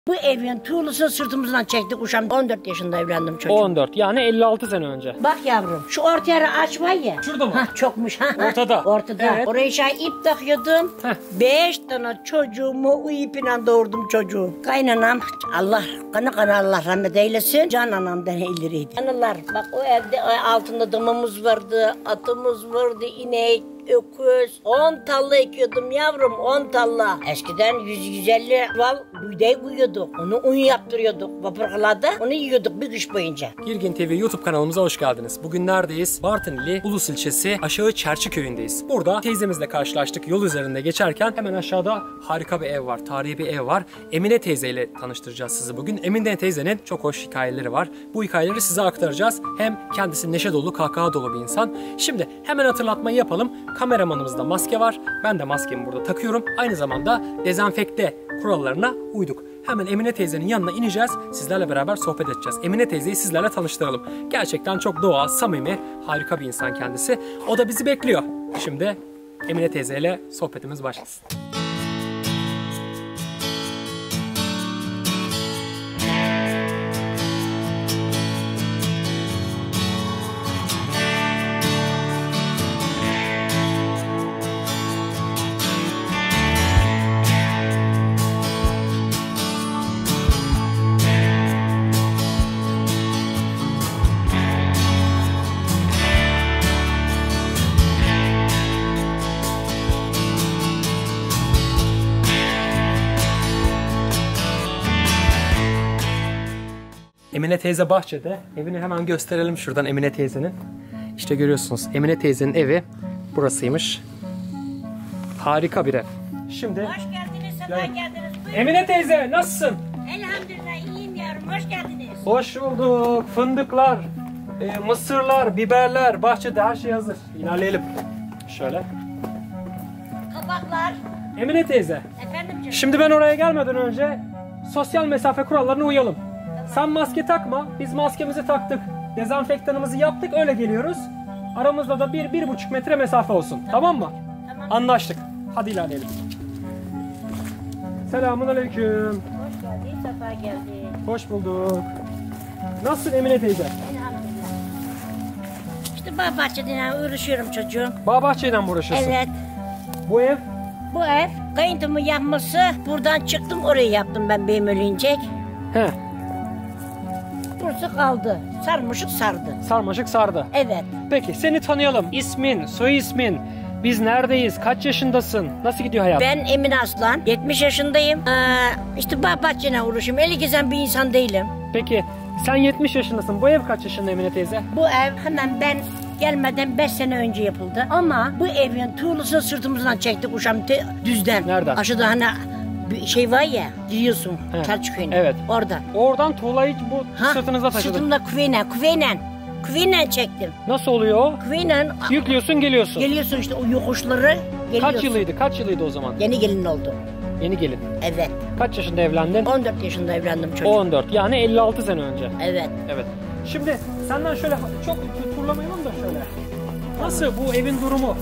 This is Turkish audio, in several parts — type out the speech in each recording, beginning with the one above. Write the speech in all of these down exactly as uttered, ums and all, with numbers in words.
Bu evin tuğlusunu sırtımızdan çektik uşağım. on dört yaşında evlendim çocuğum. on dört yani elli altı sene önce. Bak yavrum şu orta yeri aç var ya. Şurada mı? Hah çokmuş. Ha, Ortada. Ortada. Evet. Oraya şey ip takıyordum. Heh. Beş tane çocuğumu o ipiyle doğurdum çocuğu. Kaynanam Allah kanı kanı Allah rahmet eylesin. Can anamdan ileriydi. Anılar bak o evde altında damımız vardı. Atımız vardı. İnek. Öküz. On talla ekiyordum yavrum, on talla. Eskiden yüz yüz elli val buğday koyuyorduk. Onu un yaptırıyorduk vapurlarda. Onu yiyorduk bir kış boyunca. Girgin T V YouTube kanalımıza hoş geldiniz. Bugün neredeyiz? Bartın ili Ulus ilçesi Aşağı Çerçi köyündeyiz. Burada teyzemizle karşılaştık. Yol üzerinde geçerken hemen aşağıda harika bir ev var. Tarihi bir ev var. Emine teyzeyle tanıştıracağız sizi bugün. Emine teyzenin çok hoş hikayeleri var. Bu hikayeleri size aktaracağız. Hem kendisi neşe dolu, kahkaha dolu bir insan. Şimdi hemen hatırlatmayı yapalım. Kameramanımızda maske var. Ben de maskemi burada takıyorum. Aynı zamanda dezenfekte kurallarına uyduk. Hemen Emine teyzenin yanına ineceğiz. Sizlerle beraber sohbet edeceğiz. Emine teyzeyi sizlerle tanıştıralım. Gerçekten çok doğal, samimi, harika bir insan kendisi. O da bizi bekliyor. Şimdi Emine teyzeyle sohbetimiz başlasın. Emine teyze bahçede. Evini hemen gösterelim şuradan Emine teyzenin. İşte görüyorsunuz Emine teyzenin evi burasıymış. Harika bir ev. Şimdi Hoş geldiniz, sabah geldiniz. Buyurun. Emine teyze nasılsın? Elhamdülillah iyiyim yavrum, hoş geldiniz. Hoş bulduk. Fındıklar, e, mısırlar, biberler, bahçede her şey hazır. İlerleyelim. Şöyle. Kabaklar. Emine teyze. Efendim canım. Şimdi ben oraya gelmeden önce sosyal mesafe kurallarına uyalım. Sen maske takma. Biz maskemizi taktık. Dezenfektanımızı yaptık. Öyle geliyoruz. Aramızda da bir, bir buçuk metre mesafe olsun. Tamam, tamam mı? Tamam. Anlaştık. Hadi ilerleyelim. Selamun aleyküm. Hoş geldin, sefa geldin. Hoş bulduk. Nasılsın Emine teyze? Elhamdülillah. İşte bağ bahçeden uğraşıyorum çocuğum. Bağ bahçeden mi uğraşıyorsun? Evet. Bu ev? Bu ev kayıntomun yapması. Buradan çıktım orayı yaptım ben benim ölüncek. He. Burası kaldı. Sarmışık sardı. Sarmaşık sardı. Evet. Peki seni tanıyalım. İsmin, soy ismin. Biz neredeyiz? Kaç yaşındasın? Nasıl gidiyor hayat? Ben Emine Aslan. yetmiş yaşındayım. Ee, işte bağ bahçene uğraşıyorum. Eli gezen bir insan değilim. Peki sen yetmiş yaşındasın. Bu ev kaç yaşında Emine teyze? Bu ev hemen ben gelmeden beş sene önce yapıldı. Ama bu evin tuğlusunu sırtımızdan çektik uşağım düzden. Nereden? Aşağıda hani bir şey var ya giriyorsun Çerçi köyüne. Evet. Orada. Oradan tuğlayı bu Ha, sırtınıza taşıdın. Sırtımda küveyle, küveyle. Küveyle çektim. Nasıl oluyor o? Küveyle Yüklüyorsun geliyorsun. geliyorsun işte o yokuşları geliyorsun. Kaç yılıydı? Kaç yılıydı o zaman? Yeni gelin oldu. Yeni gelin. Evet. Kaç yaşında evlendin? on dört yaşında evlendim çocuğum. on dört. Yani elli altı sene önce. Evet. Evet. Şimdi senden şöyle çok turlamayalım da şöyle. Nasıl bu evin durumu?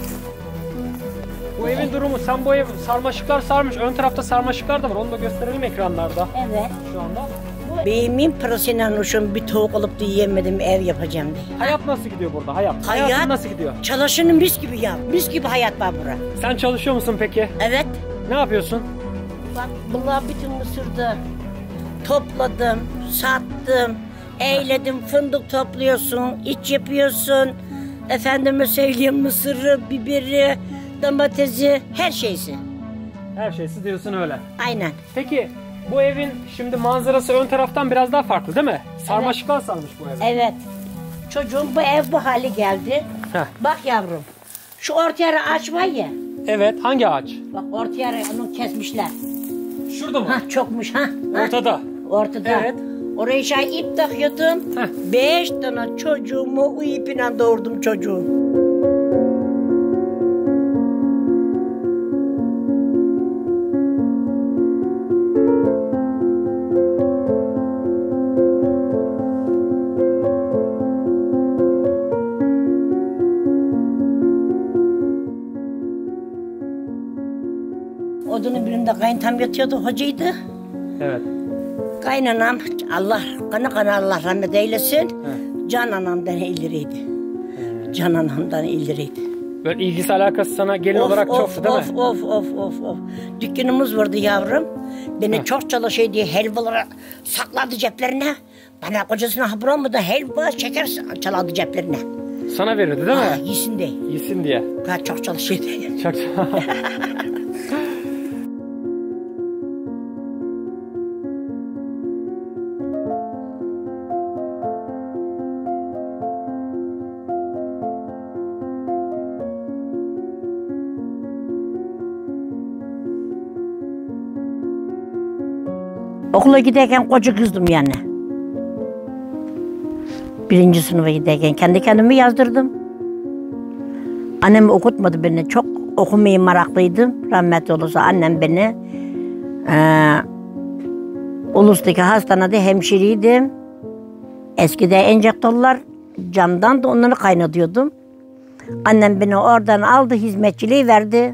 Bu evin durumu. Sen bu ev sarmaşıklar sarmış. Ön tarafta sarmaşıklar da var. Onu da gösterelim ekranlarda. Evet. Şu anda. Beyimin parasıyla uşum bir tavuk alıp da yiyemedim ev yapacağım diye. Hayat nasıl gidiyor burada? Hayat. Hayat Hayatın nasıl gidiyor? Çalışını mis gibi yap. Mis gibi hayat var bura. Sen çalışıyor musun peki? Evet. Ne yapıyorsun? Bak bunlar bütün mısırdı. Topladım, sattım, eğledim, fındık topluyorsun, iç yapıyorsun. Efendime söyleyeyim mısırı, biberi, domatesi, her şeysi. Her şeysi diyorsun öyle. Aynen. Peki bu evin şimdi manzarası ön taraftan biraz daha farklı değil mi? Sarmaşıklar sarmış bu ev. Evet. Çocuğum bu ev bu hale geldi. Heh. Bak yavrum. Şu orta yeri ağaç var ya. Evet. Hangi ağaç? Bak orta yeri onu kesmişler. Şurada mı? Hah çokmuş ha. Ortada. Ortada. Evet. Oraya şey ip takıyordum. Heh. Beş tane çocuğumu o ipiyle doğurdum çocuğu. Odunun birinde kayıntam yatıyordu, hocaydı. Evet. Kaynanam Allah kana kana Allah rahmet eylesin. He. Can anamdan iliriydi. He. Can anamdan iliriydi. Böyle ilgisi alakası sana gelin Of, olarak of, çoktu değil of, mi? Of of of of. Dükkanımız vardı yavrum. Beni Heh. çok çalışıyor diye helvaları sakladı ceplerine. Bana kocasına haber olmadı helva şeker çaladı ceplerine. Sana verirdi değil Ha, mi? yesin diye. Yesin diye. Ben çok çalışıyor diye. Çok Okula giderken koca kızdım yani. Birinci sınıfa giderken kendi kendimi yazdırdım. Annem okutmadı beni. Çok okumaya meraklıydım. Rahmetli olursa annem beni e, Ulus'taki hastanede hemşireydim. Eskide enjektörler camdan da onları kaynatıyordum. Annem beni oradan aldı, hizmetçiliği verdi.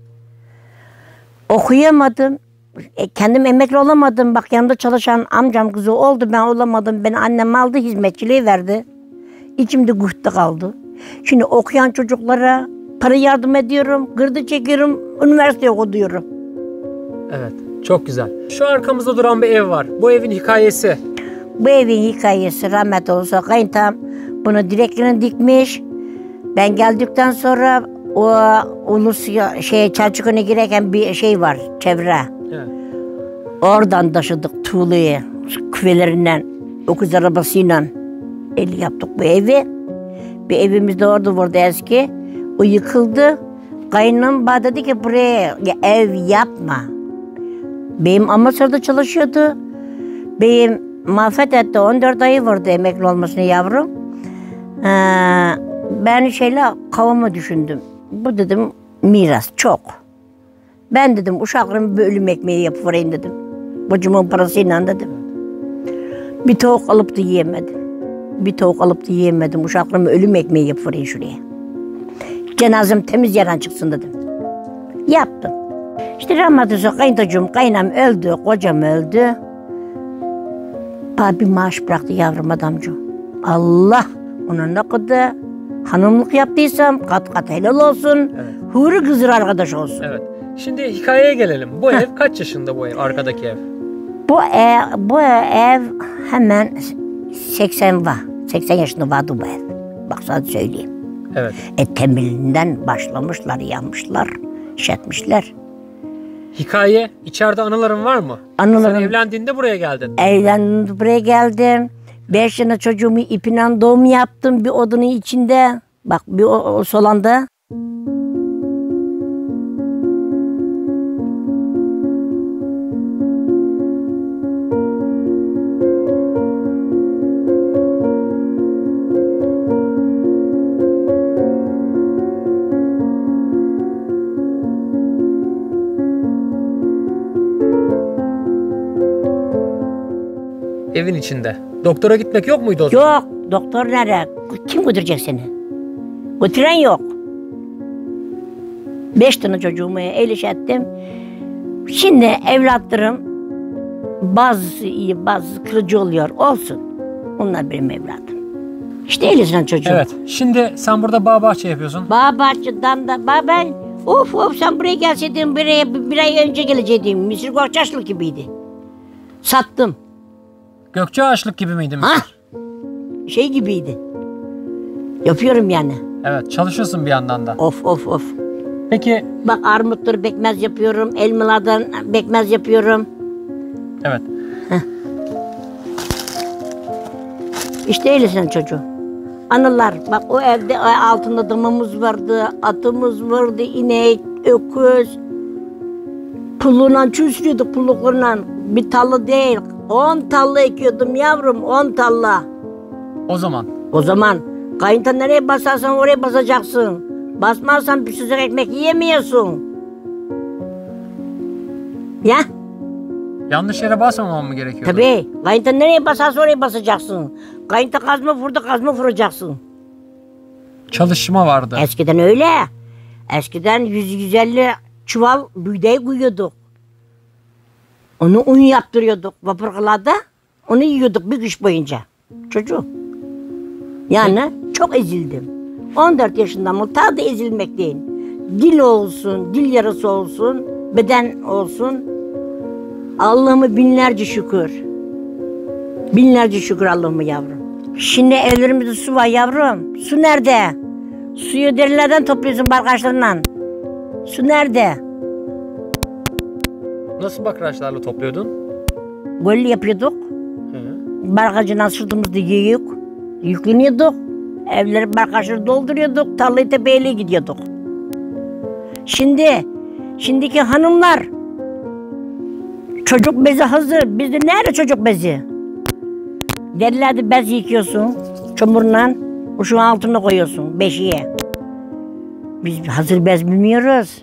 Okuyamadım. E, kendim emekli olamadım. Bak yanımda çalışan amcam kızı oldu. Ben olamadım. Beni annem aldı, hizmetçiliği verdi. İçimde güçte kaldı. Şimdi okuyan çocuklara para yardım ediyorum. Gırdı çekiyorum. Üniversite okuyorum. Evet, çok güzel. Şu arkamızda duran bir ev var. Bu evin hikayesi. Bu evin hikayesi rahmet olsa kayıntam bunu direklerini dikmiş. Ben geldikten sonra o ulus şey Çelçuklu'na girerken bir şey var, çevre. Evet. Oradan taşıdık tuğlayı küvelerinden, okuz arabasıyla el yaptık bu evi. Bir evimiz de orada vardı eski. O yıkıldı. Kaynım bana dedi ki buraya ev yapma. Beyim Amasya'da çalışıyordu. Beyim mahvet etti. on dört ayı vardı emekli olmasını yavrum. Ee, ben şeyle kavama düşündüm. Bu dedim miras çok. Ben dedim uşaklarımı bölüm ekmeği yapıvereyim dedim. Kocumun parasıyla dedim. Bir tavuk alıp da yiyemedim. Bir tavuk alıp da yiyemedim. Uşaklarımı ölüm ekmeği yapıvereyim şuraya. Cenazem temiz yerden çıksın dedim. Yaptım. İşte rahmetli kayıntocuğum, kaynam öldü, kocam öldü. Bana bir maaş bıraktı yavrum adamcığım. Allah ona ne kadar hanımlık yaptıysam kat kat helal olsun. Evet. Huri kızır arkadaş olsun. Evet. Şimdi hikayeye gelelim. Bu ev kaç yaşında bu ev? Arkadaki ev. Bu ev, bu ev hemen seksen var. seksen yaşında vardı bu ev. Bak sana söyleyeyim. Evet. E temelinden başlamışlar, yanmışlar, işletmişler. Hikaye, içeride anıların var mı? Anılarım- Sen evlendiğinde buraya geldin. Evlendim, buraya geldim. Beş tane çocuğumu ipinden doğum yaptım bir odanın içinde. Bak bir o, o solanda. Evin içinde. Doktora gitmek yok muydu o zaman? Yok, doktor nerede? Kim götürecek seni? Götüren yok. Beş tane çocuğumu el iş ettim. Şimdi evlatlarım bazısı iyi, bazısı kırıcı oluyor. Olsun. Onlar benim evladım. İşte el işten çocuğum. Evet. Şimdi sen burada bağ bahçe yapıyorsun. Bağ bahçeden de, bağ ben, of of sen buraya gelseydin, buraya bir, bir ay önce gelecektim. Mısır Gökçaşlık gibiydi. Sattım. Gökçe ağaçlık gibi miydi Ha? Mısır? Şey gibiydi. Yapıyorum yani. Evet. Çalışıyorsun bir yandan da. Of of of. Peki. Bak armutları bekmez yapıyorum, elmalardan bekmez yapıyorum. Evet. İşte öylesin çocuğu. Anılar, bak o evde altında damımız vardı, atımız vardı, inek, öküz. Pulluyla çüslüyorduk pulluklarla. Bir tallı değil, on tallı ekiyordum yavrum, on talla. O zaman. O zaman kayınta nereye basarsan oraya basacaksın. Basmazsan bir sıcak ekmek yiyemiyorsun. Ya? Yanlış yere basmamam mı gerekiyor? Tabii. Kayınta nereye basarsa oraya basacaksın. Kayınta kazma vurdu, kazma vuracaksın. Çalışma vardı. Eskiden öyle. Eskiden yüz yüz elli çuval buğday koyuyorduk. Onu un yaptırıyorduk vapurlarda. Onu yiyorduk bir kış boyunca. Çocuk. Yani çok ezildim. on dört yaşından mı ta da ezilmekteyim. Dil olsun, dil yarası olsun, beden olsun. Allah'ıma binlerce şükür. Binlerce şükür Allah'ıma yavrum. Şimdi evlerimizde su var yavrum. Su nerede? Suyu derilerden topluyorsun barkaçlarından. Su nerede? Nasıl bakraçlarla topluyordun? Gol yapıyorduk. Barkacından sırtımızda yiyip yükleniyorduk. Evleri barkaçları dolduruyorduk. Tarlayı tepeyle gidiyorduk. Şimdi, şimdiki hanımlar çocuk bezi hazır. Bizde nerede çocuk bezi? Derilerde bez yıkıyorsun. Çamurla uşun altına koyuyorsun beşiğe. Biz hazır bez bilmiyoruz.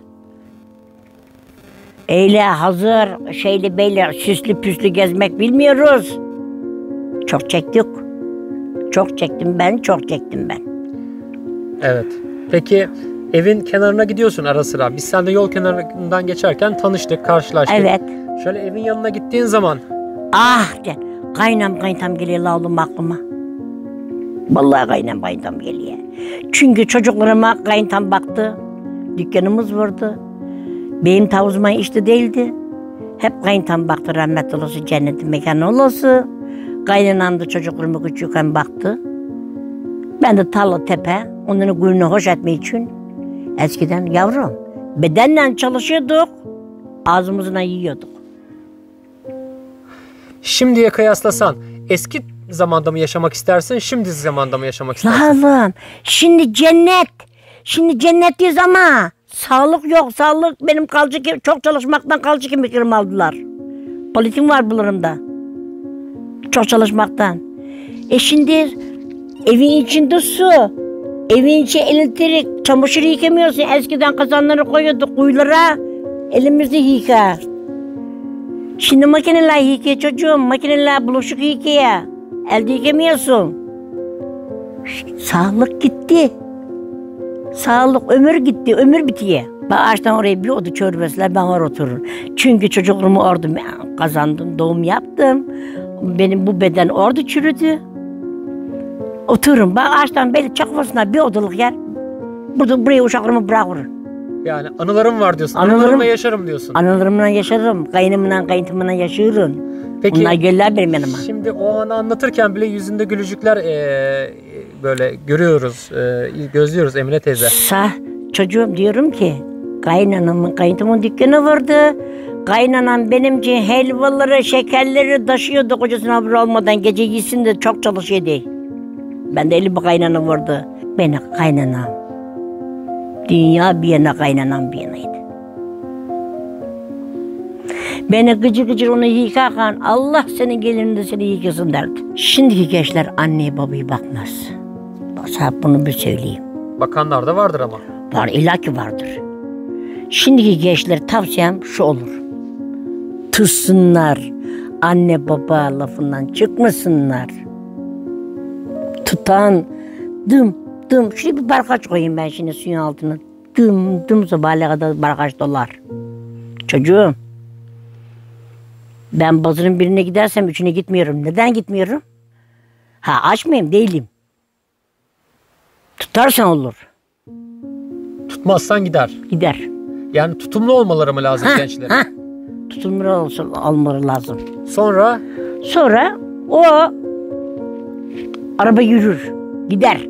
Öyle hazır şeyli böyle süslü püslü gezmek bilmiyoruz. Çok çektik. Çok çektim ben, çok çektim ben. Evet. Peki evin kenarına gidiyorsun ara sıra. Biz seninle yol kenarından geçerken tanıştık, karşılaştık. Evet. Şöyle evin yanına gittiğin zaman. Ah de, kaynam kayıntam geliyor la oğlum aklıma. Vallahi kaynam kayıntam geliyor. Çünkü çocuklarıma kayıntam baktı. Dükkanımız vardı. Benim tavuzuma işte değildi. Hep kayıntam baktı, rahmetli olası, cennetin mekanı olası. Kaynanam da çocuklarıma küçükken baktı. Ben de tarla tepe, onların gülünü hoş etmek için eskiden yavrum bedenle çalışıyorduk, ağzımızla yiyorduk. Şimdiye kıyaslasan eski zamanda mı yaşamak istersin, şimdiki zamanda mı yaşamak istersin? Oğlum, şimdi cennet, şimdi cennetteyiz ama sağlık yok, sağlık benim kalacak, çok çalışmaktan kalacak kemiklerimi aldılar. Politim var bularımda. Çok çalışmaktan. E şimdi evin içinde su, evin içi elektrik, çamaşır yıkamıyorsun. Eskiden kazanları koyuyorduk kuyulara, elimizde yıka. Şimdi makineler yıkıyor çocuğum, makineler bulaşık yıkıyor. Elde yıkamıyorsun. Sağlık gitti. Sağlık, ömür gitti, ömür bitiyor. Ben ağaçtan oraya bir oda çörbesiler, ben oraya otururum. Çünkü çocukluğumu orada kazandım, doğum yaptım. Benim bu beden orada çürüdü. Otururum, ben ağaçtan belli çakmasına bir odalık yer. Burada buraya uşaklarımı bırakırım. Yani anılarım var diyorsun, Anılarım, anılarımla yaşarım diyorsun. Anılarımla yaşarım, kaynımla kayıntımla yaşıyorum. Peki, onlar gelirler benim yanıma. Şimdi o anı anlatırken bile yüzünde gülücükler ee, böyle görüyoruz, ee, gözlüyoruz Emine teyze. Sa çocuğum diyorum ki, kaynanamın, kayıntımın dükkanı vardı. Kaynanam benimce helvaları, şekerleri taşıyordu kocasına haber olmadan, gece gitsin de çok çalışıyordu. Ben de eli bir kaynanam vardı. Beni kaynanam. Dünya bir yana, kaynanam bir yanaydı. Beni gıcır gıcır onu yıkarken Allah senin gelinin de seni yıkasın derdi. Şimdiki gençler anneye babayı bakmaz. Bak sana bunu bir söyleyeyim. Bakanlar da vardır ama. Var, illaki vardır. Şimdiki gençler tavsiyem şu olur. Tutsınlar, anne baba lafından çıkmasınlar. Tutan, dım dım. Şuraya bir barkaç koyayım ben şimdi suyun altına. Dım dım sabahleyin kadar barkaç dolar. Çocuğum, ben bazının birine gidersem üçüne gitmiyorum. Neden gitmiyorum? Ha, aç mıyım? Değilim. Tutarsan olur. Tutmazsan gider. Gider. Yani tutumlu olmaları mı lazım Ha, gençlerin? ha. Tutumlu olsun, olmaları lazım. Sonra? Sonra o araba yürür, gider.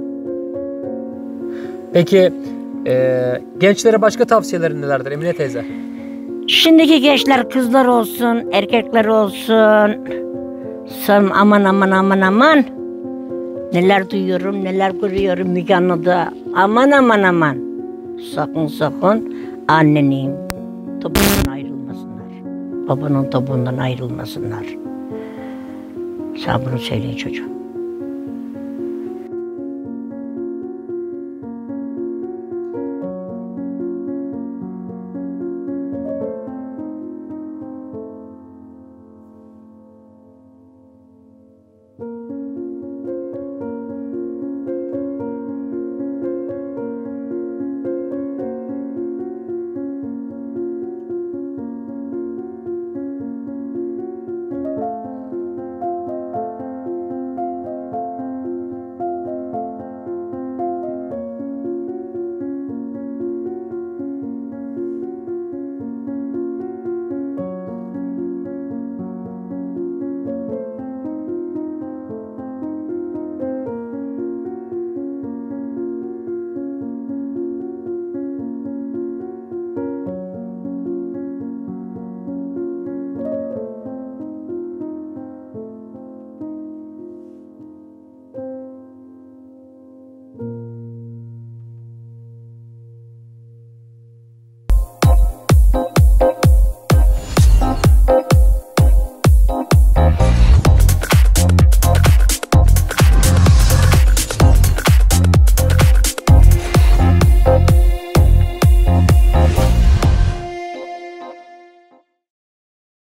Peki e, gençlere başka tavsiyelerin nelerdir Emine teyze? Şimdiki gençler kızlar olsun, erkekler olsun. Sen aman aman aman aman. Neler duyuyorum, neler görüyorum Müge Anlı'da. Aman aman aman. Sakın sakın annenin topuğundan ayrılmasınlar. Babanın topuğundan ayrılmasınlar. Sen bunu söyleyin çocuğum.